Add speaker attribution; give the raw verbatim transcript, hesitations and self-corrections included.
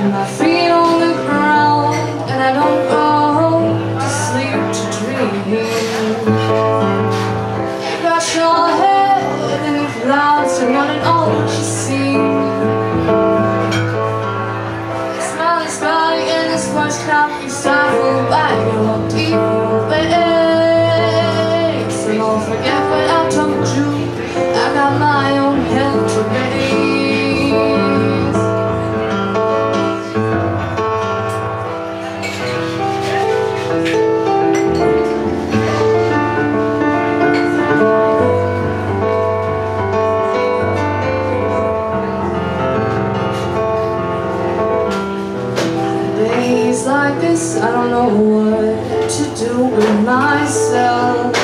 Speaker 1: my feet on the ground, and I don't go to sleep to dream. Got your head in the clouds and running all that you see. Smiling, smiling in this voice cannot be stifled by your deep face. So don't forget what I told you, I got my own hell to raise. Days like this, I don't know what to do with myself.